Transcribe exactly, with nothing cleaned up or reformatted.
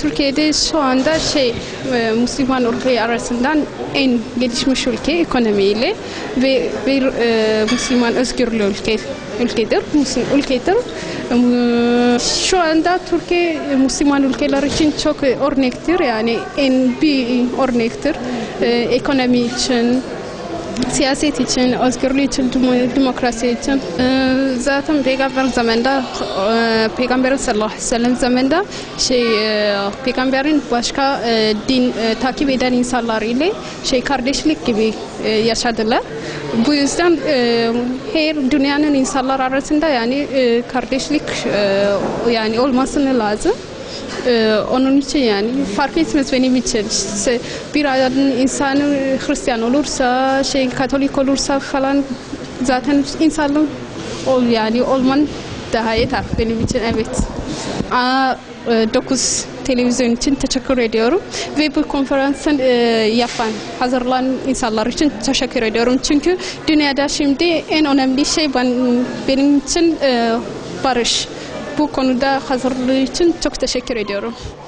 Türkiye'de şu anda şey e, Müslüman ülke arasından en gelişmiş ülke ekonomiyle ve bir e, Müslüman özgürlüğü ülke ülkedir, Müslüm ülkedir. E, şu anda Türkiye Müslüman ülkeler için çok örnektir, yani en bir örnektir. E, ekonomi için, siyaset için, özgürlük için, demokrasi için. Ee, zaten peygamber zamanında, e, peygamberin sallallahu aleyhi ve sellem zamanında şey, e, peygamberin başka e, din e, takip eden insanlar ile şey kardeşlik gibi e, yaşadılar. Bu yüzden e, her dünyanın insanlar arasında yani e, kardeşlik e, yani olmasını lazım. Ee, onun için yani fark etmez benim için. İşte bir adamın insanı Hristiyan olursa, şey Katolik olursa falan zaten insanlık ol yani olman daha yeter benim için, evet. A dokuz televizyon için teşekkür ediyorum ve bu konferansın e, yapan, hazırlayan insanlar için teşekkür ediyorum. Çünkü dünyada şimdi en önemli şey ben, benim için e, barış. Bu konuda hazırlığı için çok teşekkür ediyorum.